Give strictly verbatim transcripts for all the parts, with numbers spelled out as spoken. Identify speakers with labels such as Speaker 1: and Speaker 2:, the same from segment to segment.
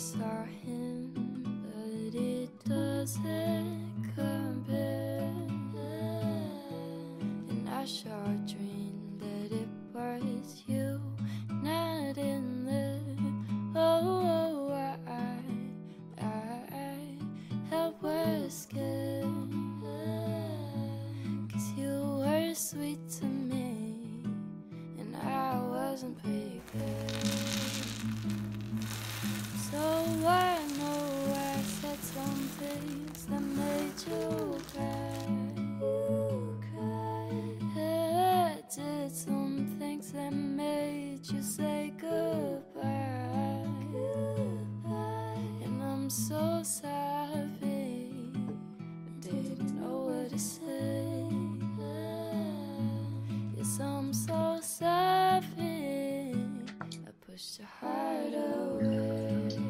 Speaker 1: saw him, but it doesn't compare. And I sure dreamed that it was you, not in there. Oh, I, I, I was scared, 'cause you were sweet to me, and I wasn't prepared. So I know I said some things that made you cry. You cried. I did some things that made you say goodbye. Goodbye. And I'm so sorry, I didn't know what to say. Yes, I'm so sorry, I pushed your heart away.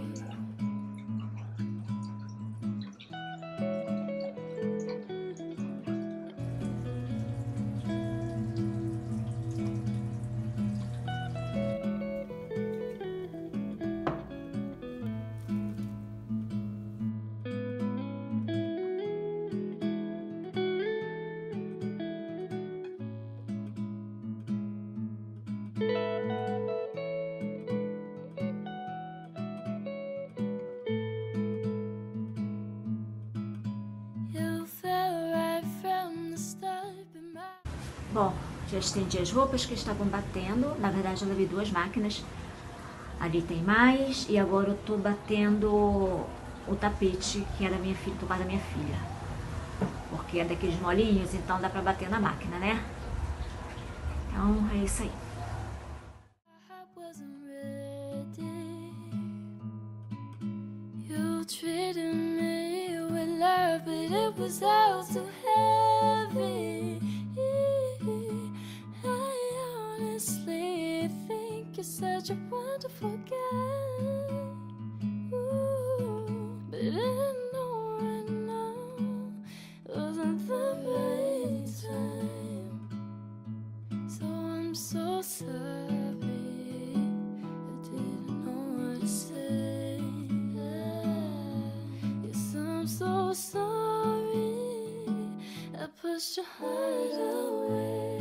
Speaker 2: Bom, já estendi as roupas que estavam batendo. Na verdade, eu lavei duas máquinas. Ali tem mais. E agora eu tô batendo o tapete que é da minha filha, do quarto da minha filha. Porque é daqueles molinhos, então dá pra bater na máquina, né? Então, é isso aí.
Speaker 1: Such a wonderful guy. Ooh, but I know right now wasn't the right time. So I'm so sorry, I didn't know what to say. Yes, I'm so sorry, I pushed your heart away.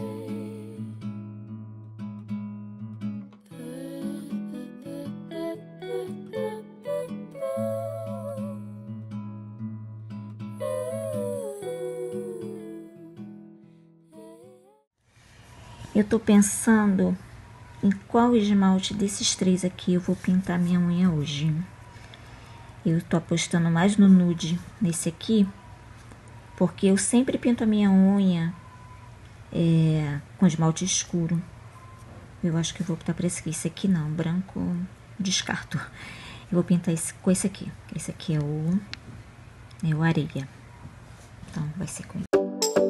Speaker 2: Eu tô pensando em qual esmalte desses três aqui eu vou pintar minha unha hoje. Eu tô apostando mais no nude nesse aqui, porque eu sempre pinto a minha unha é, com esmalte escuro. Eu acho que eu vou optar por esse aqui. Esse aqui não, branco, descarto. Eu vou pintar esse, com esse aqui. Esse aqui é o, é o areia. Então vai ser com ele.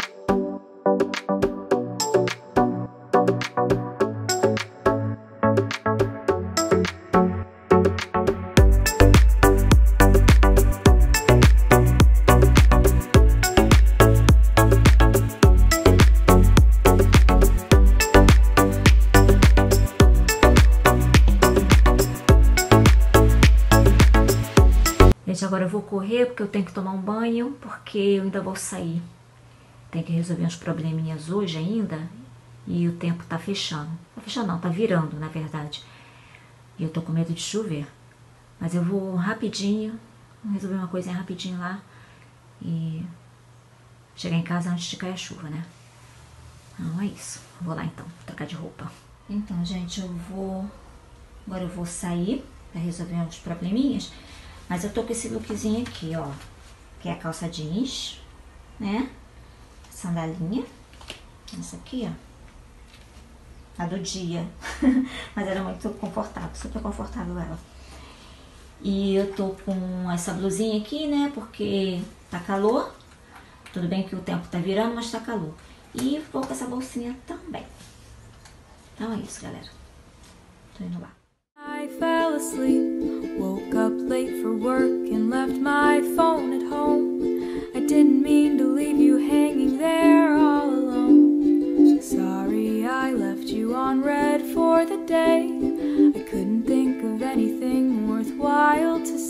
Speaker 2: Gente, agora eu vou correr porque eu tenho que tomar um banho, porque eu ainda vou sair. Tem que resolver uns probleminhas hoje ainda e o tempo tá fechando. Tá fechando não, tá virando, na verdade. E eu tô com medo de chover. Mas eu vou rapidinho, vou resolver uma coisinha rapidinho lá e chegar em casa antes de cair a chuva, né? Então é isso. Vou lá então, trocar de roupa. Então, gente, eu vou... Agora eu vou sair pra resolver uns probleminhas. Mas eu tô com esse lookzinho aqui, ó, que é a calça jeans, né, sandalinha, essa aqui, ó, a do dia, mas era muito confortável, super confortável ela. E eu tô com essa blusinha aqui, né, porque tá calor, tudo bem que o tempo tá virando, mas tá calor. E vou com essa bolsinha também. Então é isso, galera, tô indo lá.
Speaker 1: I fell asleep, woke up late for work and left my phone at home. I didn't mean to leave you hanging there all alone. Sorry I left you on red for the day. I couldn't think of anything worthwhile to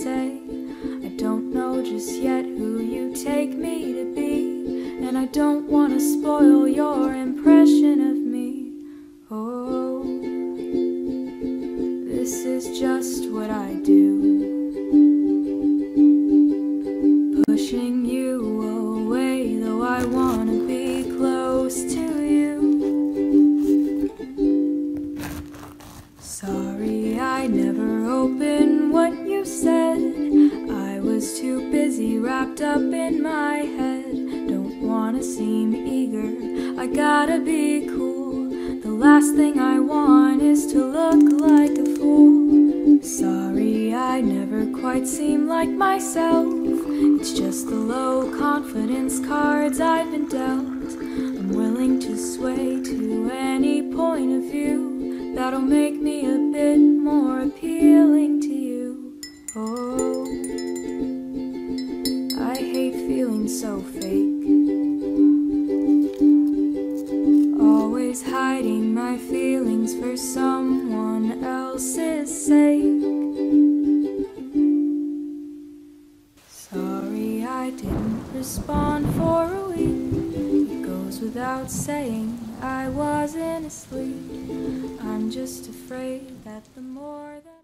Speaker 1: just yet who you take me to be, and I don't want to spoil your impression of me. Oh, this is just what I do, pushing you away, though I want to be close to you. Sorry I never opened what you said, I was too busy wrapped up in my head. Don't wanna seem eager, I gotta be cool. The last thing I want is to look like a fool. Sorry I never quite seem like myself, it's just the low confidence cards I've been dealt. I'm willing to sway to any point of view that'll make me a bit more appealing to you. Oh, I hate feeling so fake, always hiding my feelings for someone else's sake. Sorry I didn't respond for a week, it goes without saying I wasn't asleep. I'm just afraid that the more that